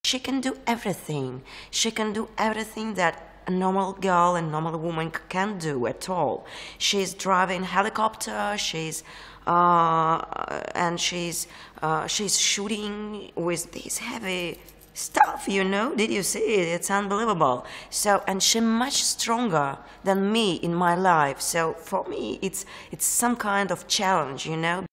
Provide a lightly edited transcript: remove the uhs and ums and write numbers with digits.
She can do everything. She can do everything that a normal girl and normal woman can't do at all. She's driving helicopter. She's shooting with this heavy stuff. You know? Did you see it? It's unbelievable. So, and she's much stronger than me in my life. So for me, it's some kind of challenge. You know.